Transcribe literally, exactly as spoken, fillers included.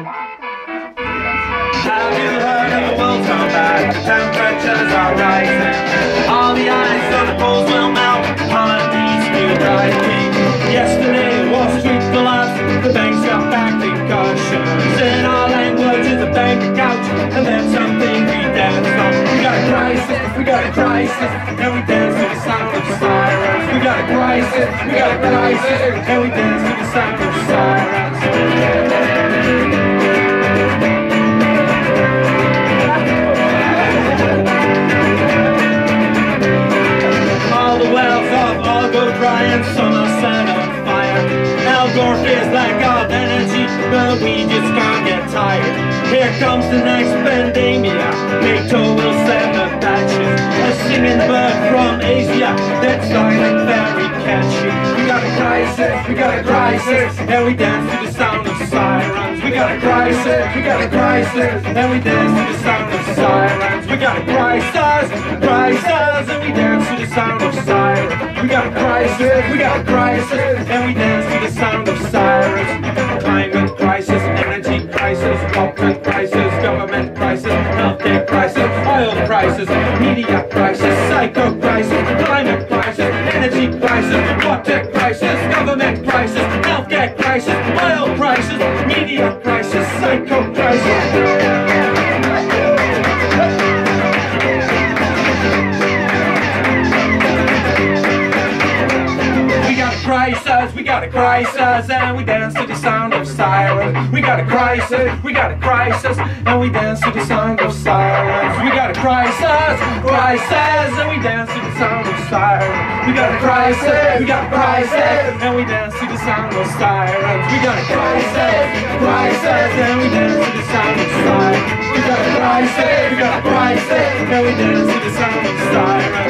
Have you heard of the world's gone bad? The temperatures are rising. All the ice on the poles will melt. Holidays new driving. Yesterday Wall Street collapsed. The banks got back concussions. In our language is a bank account, and then something we danced on. We got a crisis, we got a crisis, and we dance to the sound of sirens. We got a crisis, we got a crisis, and we dance to the sound of sirens. All the wells of all go dry and some are set on fire. Al Gore feels lack of energy, but we just can't get tired. Here comes the next pandemia. NATO will send the batches. A singing bird from Asia that's starting very catchy. We got a crisis, we got a crisis, and we dance to the sound of sirens. We got a crisis, we got a crisis, and we dance to the sound of sirens. We got a crisis, crisis, and we dance to the sound of sirens. We got a crisis, we got a crisis, and we dance to the sound of sirens. Climate crisis, energy crisis, water crisis, government crisis, healthcare crisis, oil crisis, media crisis, psycho crisis, climate crisis, energy crisis, water crisis, government crisis, healthcare crisis, oil crisis, media crisis, psycho crisis. Crisis, we got a crisis, and we dance to the sound of sirens. We got a crisis, we got a crisis, and we dance to the sound of sirens. We got a crisis, crisis, and we dance to the sound of sirens. We got a crisis, we got a crisis, and we dance to the sound of sirens. We got a crisis, crisis, and we dance to the sound of sirens. We got a crisis, we got a crisis, and we dance to the sound of sirens.